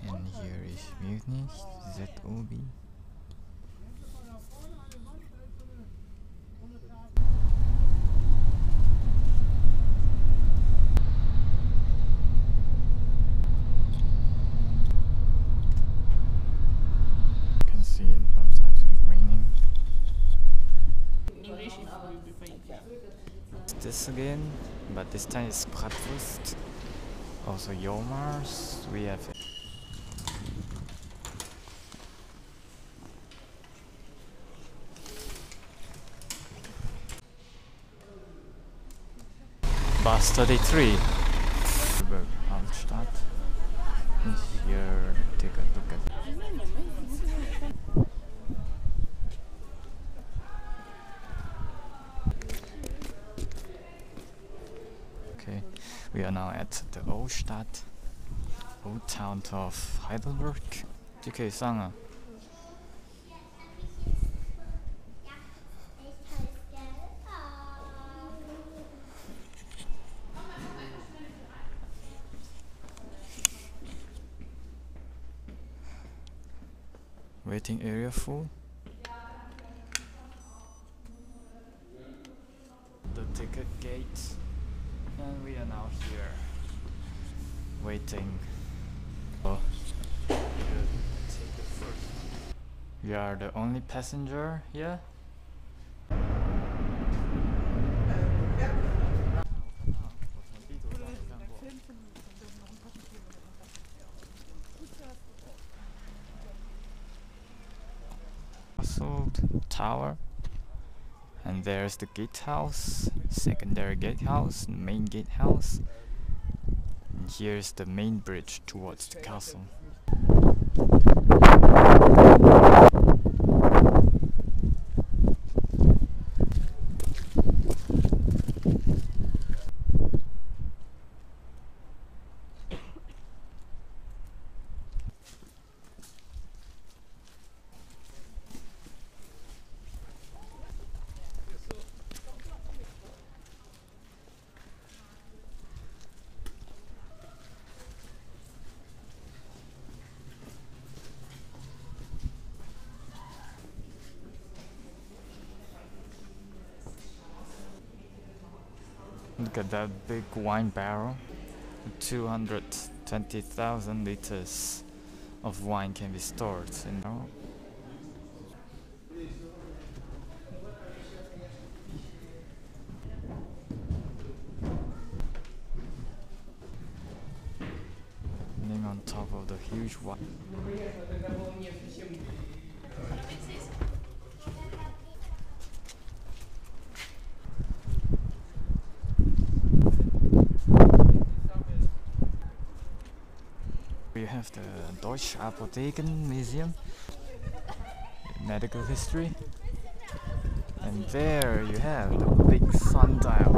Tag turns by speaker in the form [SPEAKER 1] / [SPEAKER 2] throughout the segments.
[SPEAKER 1] And here is Munich, ZOB. You can see it sometimes it's raining. This again, but this time it's Bratwurst. Also Yomars, we have Bus 33. Altstadt. And here, take a look at. Okay, we are now at the Old Stadt, Old Town of Heidelberg. 就可以上啊。Waiting area full. The ticket gate, and we are now here waiting. Oh, the ticket first. We are the only passenger here. Tower, and there's the gatehouse, secondary gatehouse, main gatehouse, and here's the main bridge towards the castle. Look at that big wine barrel. 220,000 liters of wine can be stored in there. Standing on top of the huge wine. We have the Deutsche Apotheken Museum, medical history, and there you have the big sundial.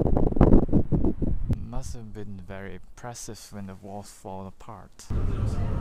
[SPEAKER 1] Must have been very impressive when the walls fall apart.